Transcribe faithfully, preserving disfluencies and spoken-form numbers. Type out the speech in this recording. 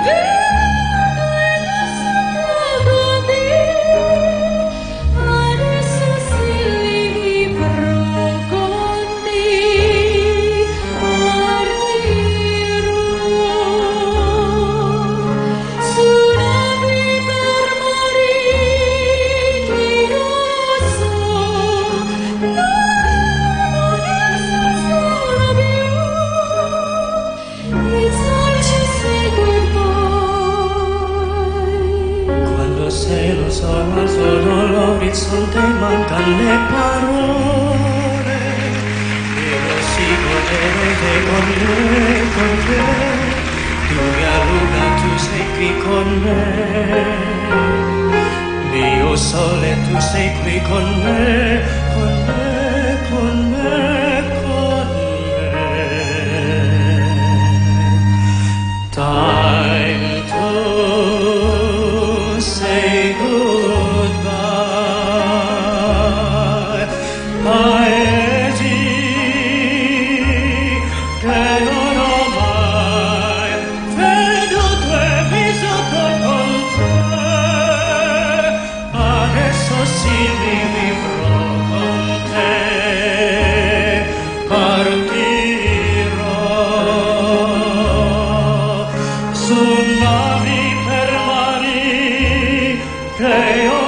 Solo, solo l'orizzonte mancan le parole e lo si godere con me, con me. Tu mia luna, tu sei qui con me, mio sole, tu sei qui con me, con me, con me, con me. Time to say goodbye, paesi che non ho mai veduto e vissuto con te. Adesso sì vivrò con te, partirò su navi per mari che io